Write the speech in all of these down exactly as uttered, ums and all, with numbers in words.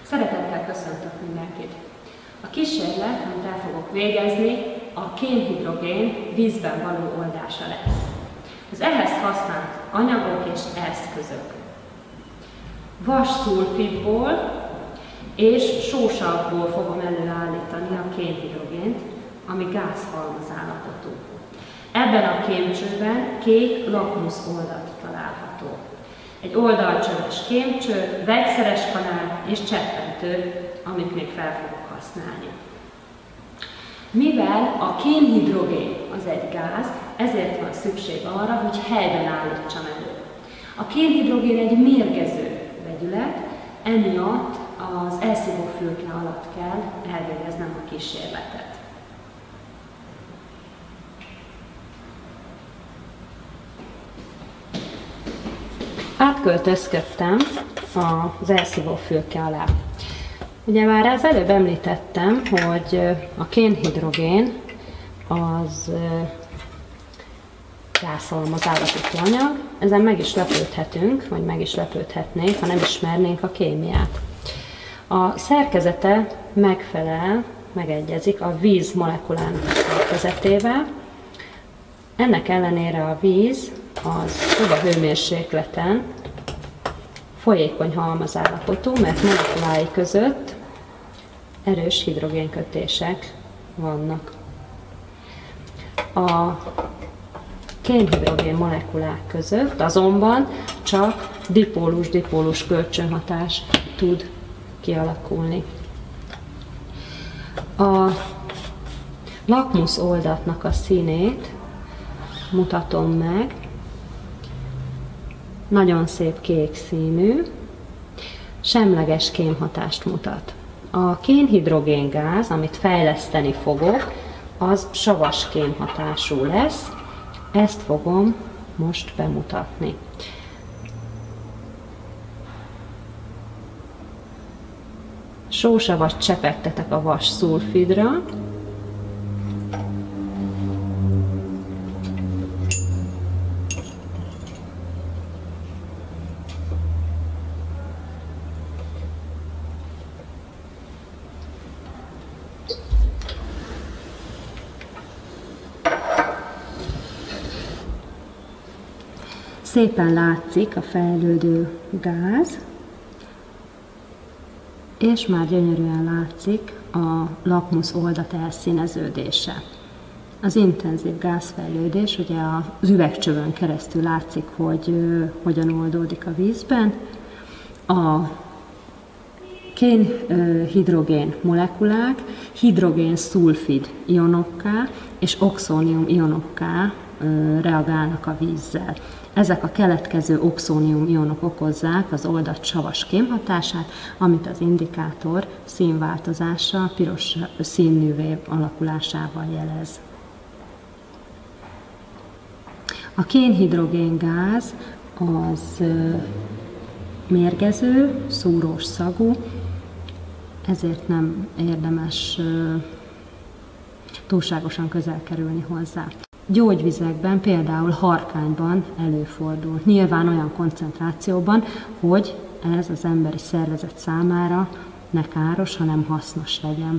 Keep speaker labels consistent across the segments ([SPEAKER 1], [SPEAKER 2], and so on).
[SPEAKER 1] Szeretettel köszöntök mindenkit! A kísérlet, amit el fogok végezni, a kén-hidrogén vízben való oldása lesz. Az ehhez használt anyagok és eszközök. Vas-szulfidból és sósavból fogom előállítani a kén-hidrogént, ami gázhalmazállapotú. Ebben a kémcsőben kék lakmusz oldat található. Egy oldalcsöves kémcső, vegyszeres kanál és cseppentő, amit még fel fogok használni. Mivel a kén-hidrogén az egy gáz, ezért van szükség arra, hogy helyben állítsam elő. A kén-hidrogén egy mérgező vegyület, emiatt az elszívó fülke alatt kell elvégeznem a kísérletet. Átköltözködtem az elszívó fülke alá. Ugye már az előbb említettem, hogy a kén-hidrogén az gázhalmazállapotú anyag, ezen meg is lepődhetünk, vagy meg is lepődhetnénk, ha nem ismernénk a kémiát. A szerkezete megfelel, megegyezik a víz molekulának szerkezetével. Ennek ellenére a víz az szoba hőmérsékleten folyékony halmazállapotú, mert molekulái között erős hidrogénkötések vannak. A kén-hidrogén molekulák között azonban csak dipólus-dipólus kölcsönhatás tud kialakulni. A lakmusz oldatnak a színét mutatom meg. Nagyon szép kék színű, semleges kémhatást mutat. A kén-hidrogén gáz, amit fejleszteni fogok, az savas kémhatású lesz. Ezt fogom most bemutatni. Sósavat csepegtetek a vas-szulfidra. Szépen látszik a fejlődő gáz, és már gyönyörűen látszik a lakmusz oldat elszíneződése. Az intenzív gázfejlődés, ugye az üvegcsövön keresztül látszik, hogy uh, hogyan oldódik a vízben. A kén-hidrogén molekulák hidrogén-szulfid ionokká és oxónium ionokká uh, reagálnak a vízzel. Ezek a keletkező oxónium ionok okozzák az oldat savas kémhatását, amit az indikátor színváltozása piros színűvé alakulásával jelez. A kén-hidrogén gáz az mérgező, szúrós szagú, ezért nem érdemes túlságosan közel kerülni hozzá. Gyógyvizekben, például harkányban előfordul. Nyilván olyan koncentrációban, hogy ez az emberi szervezet számára ne káros, hanem hasznos legyen.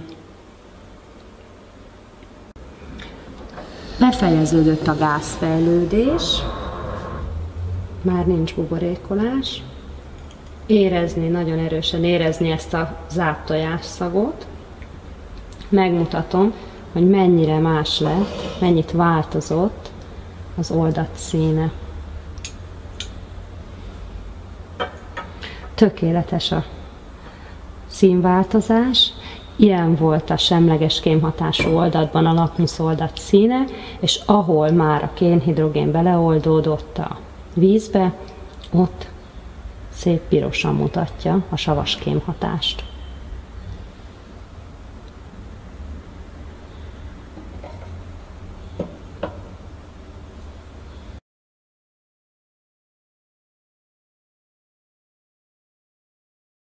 [SPEAKER 1] Befejeződött a gázfejlődés, már nincs buborékolás. Érezni, nagyon erősen érezni ezt a záptojás szagot. Megmutatom, hogy mennyire más lett, mennyit változott az oldat színe. Tökéletes a színváltozás. Ilyen volt a semleges kémhatású oldatban a lakmusz oldat színe, és ahol már a kén-hidrogén beleoldódott a vízbe, ott szép pirosan mutatja a savas kémhatást.